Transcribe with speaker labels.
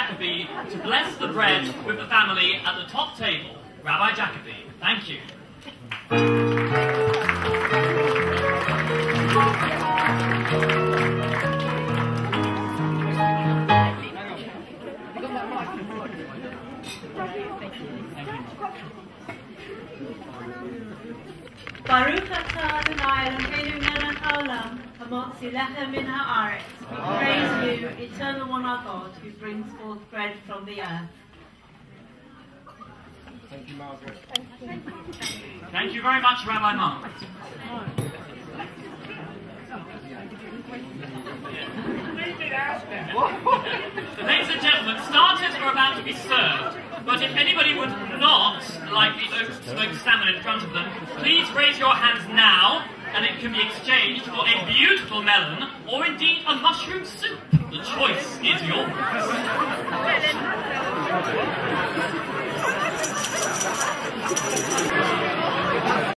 Speaker 1: Jacobi to bless the bread with the family at the top table. Rabbi Jacobi, thank you.
Speaker 2: Baruch atah Adonai Eloheinu melech haolam, hamotzi lechem min haaretz. Praise you, eternal one our God, who brings forth bread from the earth.
Speaker 3: Thank you, Margaret.
Speaker 1: Thank you very much, Rabbi Margaret. Ladies and gentlemen, starters are about to be served, but if anybody would not like the oat-smoked salmon in front of them, please raise your hands now, and it can be exchanged for a beautiful melon, or indeed a mushroom soup. The choice is yours.